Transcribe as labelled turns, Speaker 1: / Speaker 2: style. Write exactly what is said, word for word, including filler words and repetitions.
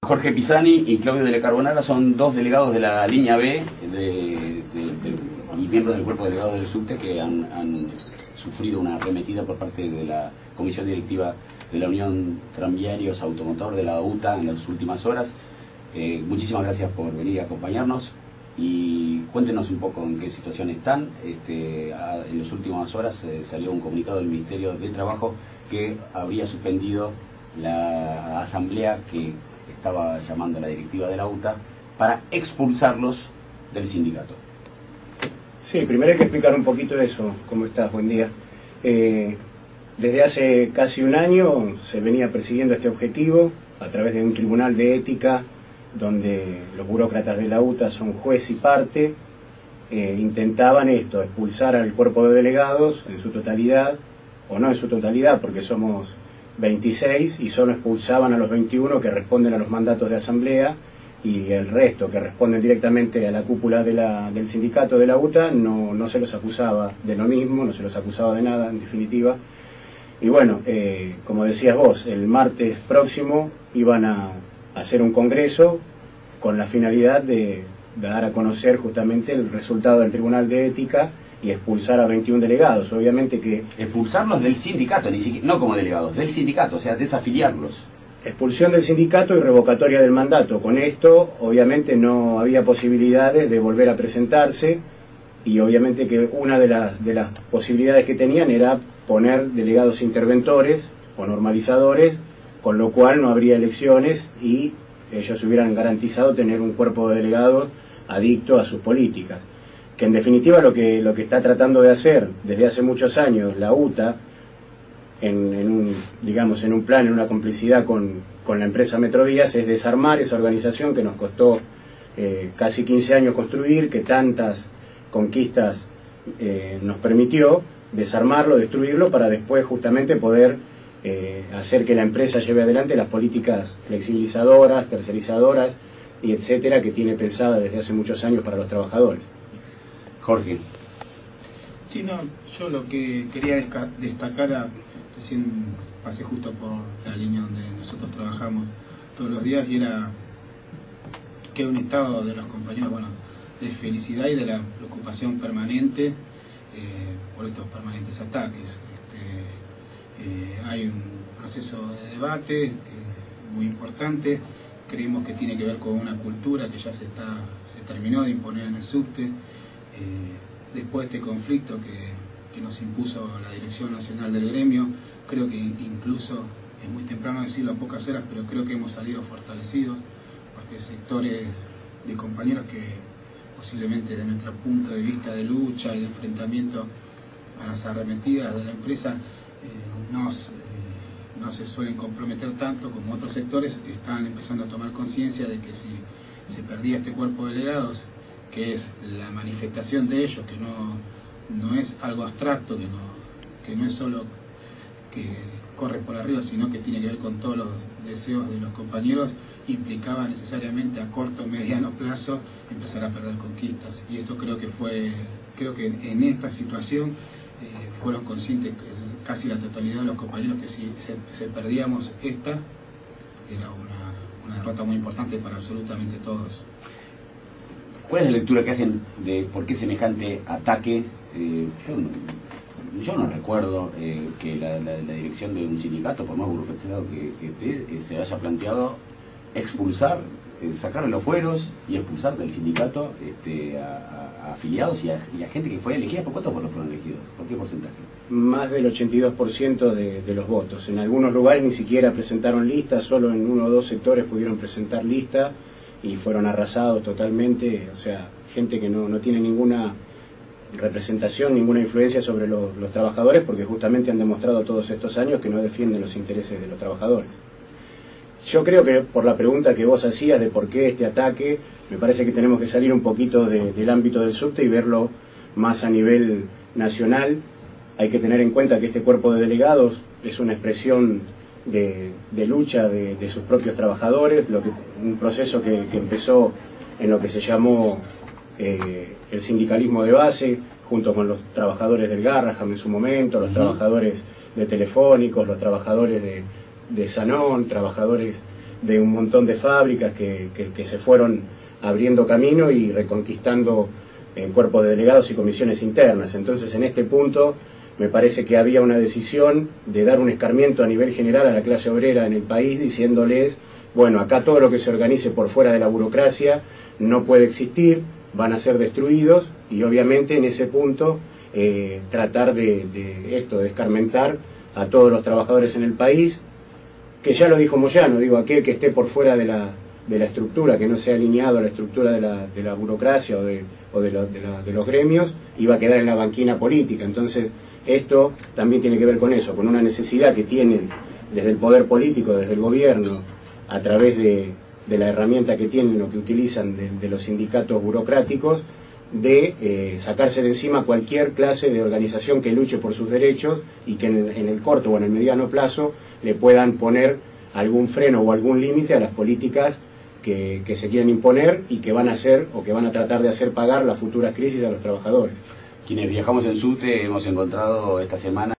Speaker 1: Jorge Pisani y Claudio de la Carbonara son dos delegados de la línea B de, de, de, y miembros del cuerpo de delegados del subte que han, han sufrido una arremetida por parte de la comisión directiva de la Unión Tranviarios Automotor de la U T A en las últimas horas. Eh, muchísimas gracias por venir a acompañarnos y cuéntenos un poco en qué situación están. Este, a, en las últimas horas eh, salió un comunicado del Ministerio de Trabajo que habría suspendido la asamblea que estaba llamando a la directiva de la U T A para expulsarlos del sindicato.
Speaker 2: Sí, primero hay que explicar un poquito eso. ¿Cómo estás? Buen día. Eh, desde hace casi un año se venía persiguiendo este objetivo a través de un tribunal de ética donde los burócratas de la U T A son juez y parte. Eh, intentaban esto, expulsar al cuerpo de delegados en su totalidad, o no en su totalidad porque somos veintiséis y solo expulsaban a los veintiuno que responden a los mandatos de asamblea, y el resto que responden directamente a la cúpula de la, del sindicato de la U T A no, no se los acusaba de lo mismo, no se los acusaba de nada en definitiva. Y bueno, eh, como decías vos, el martes próximo iban a hacer un congreso con la finalidad de dar a conocer justamente el resultado del Tribunal de Ética y expulsar a veintiún delegados. Obviamente que...
Speaker 1: Expulsarlos del sindicato, ni siquiera, no como delegados, del sindicato, o sea, desafiliarlos.
Speaker 2: Expulsión del sindicato y revocatoria del mandato. Con esto, obviamente, no había posibilidades de volver a presentarse, y obviamente que una de las, de las posibilidades que tenían era poner delegados interventores o normalizadores, con lo cual no habría elecciones y ellos hubieran garantizado tener un cuerpo de delegados adicto a sus políticas. Que en definitiva lo que, lo que está tratando de hacer desde hace muchos años la U T A, en, en un, digamos, en un plan, en una complicidad con, con la empresa Metrovías, es desarmar esa organización que nos costó eh, casi quince años construir, que tantas conquistas eh, nos permitió, desarmarlo, destruirlo, para después justamente poder eh, hacer que la empresa lleve adelante las políticas flexibilizadoras, tercerizadoras y etcétera que tiene pensada desde hace muchos años para los trabajadores.
Speaker 1: Jorge.
Speaker 3: Sí, no, yo lo que quería destacar, a, recién pasé justo por la línea donde nosotros trabajamos todos los días, y era que un estado de los compañeros, bueno, de felicidad y de la preocupación permanente eh, por estos permanentes ataques. Este, eh, hay un proceso de debate eh, muy importante, creemos que tiene que ver con una cultura que ya se, está, se terminó de imponer en el subte. Eh, después de este conflicto que, que nos impuso la Dirección Nacional del Gremio, creo que incluso, es muy temprano decirlo a pocas horas, pero creo que hemos salido fortalecidos, porque sectores de compañeros que posiblemente de nuestro punto de vista de lucha y de enfrentamiento a las arremetidas de la empresa eh, nos, eh, no se suelen comprometer tanto como otros sectores, están empezando a tomar conciencia de que si se perdía este cuerpo de delegados, que es la manifestación de ellos, que no, no es algo abstracto, que no, que no es solo que corre por arriba, sino que tiene que ver con todos los deseos de los compañeros, implicaba necesariamente a corto o mediano plazo empezar a perder conquistas. Y esto creo que fue, creo que en esta situación eh, fueron conscientes casi la totalidad de los compañeros que si se, se perdíamos esta, era una, una derrota muy importante para absolutamente todos.
Speaker 1: ¿Cuál es la lectura que hacen de por qué semejante ataque? Eh, yo, no, yo no recuerdo eh, que la, la, la dirección de un sindicato, por más burocratizado que, que esté, eh, se haya planteado expulsar, eh, sacar los fueros y expulsar del sindicato este, a, a afiliados y a, y a gente que fue elegida. ¿Por cuántos votos fueron elegidos? ¿Por qué porcentaje?
Speaker 2: Más del ochenta y dos por ciento de, de los votos. En algunos lugares ni siquiera presentaron listas, solo en uno o dos sectores pudieron presentar lista y fueron arrasados totalmente. O sea, gente que no, no tiene ninguna representación, ninguna influencia sobre los, los trabajadores, porque justamente han demostrado todos estos años que no defienden los intereses de los trabajadores. Yo creo que por la pregunta que vos hacías de por qué este ataque, me parece que tenemos que salir un poquito de, del ámbito del subte y verlo más a nivel nacional. Hay que tener en cuenta que este cuerpo de delegados es una expresión de, de lucha de, de sus propios trabajadores, lo que, un proceso que, que empezó en lo que se llamó eh, el sindicalismo de base, junto con los trabajadores del Garraham en su momento, los uh-huh. trabajadores de Telefónicos, los trabajadores de, de Sanón, trabajadores de un montón de fábricas que, que, que se fueron abriendo camino y reconquistando en cuerpos de delegados y comisiones internas. Entonces, en este punto me parece que había una decisión de dar un escarmiento a nivel general a la clase obrera en el país, diciéndoles, bueno, acá todo lo que se organice por fuera de la burocracia no puede existir, van a ser destruidos, y obviamente en ese punto eh, tratar de, de esto, de escarmentar a todos los trabajadores en el país, que ya lo dijo Moyano, digo, aquel que esté por fuera de la, de la estructura, que no sea alineado a la estructura de la, de la burocracia o, de, o de, lo, de, la, de los gremios, iba a quedar en la banquina política. Entonces, esto también tiene que ver con eso, con una necesidad que tienen desde el poder político, desde el gobierno, a través de, de la herramienta que tienen o que utilizan de, de los sindicatos burocráticos, de eh, sacarse de encima cualquier clase de organización que luche por sus derechos y que en, en el corto o en el mediano plazo le puedan poner algún freno o algún límite a las políticas que, que se quieren imponer y que van a hacer o que van a tratar de hacer pagar las futuras crisis a los trabajadores.
Speaker 1: Quienes viajamos en subte hemos encontrado esta semana